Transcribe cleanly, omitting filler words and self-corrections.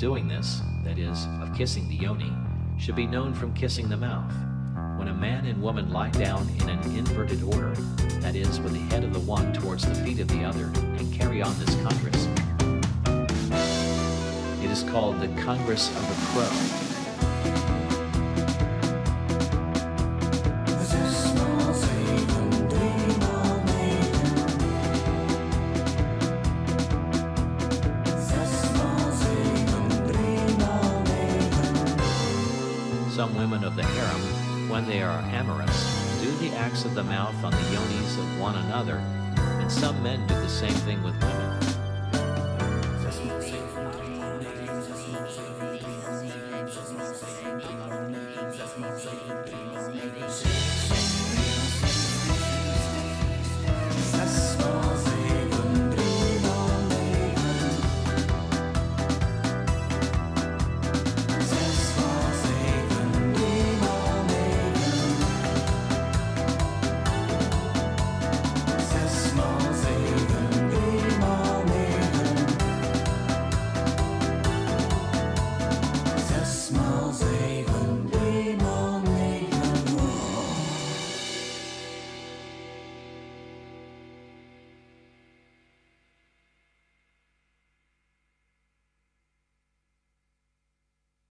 doing this, that is, of kissing the yoni, should be known from kissing the mouth. When a man and woman lie down in an inverted order, that is, with the head of the one towards the feet of the other, and carry on this congress, it is called the Congress of the Crow. Some women of the harem, when they are amorous, do the acts of the mouth on the yonis of one another, and some men do the same thing with women.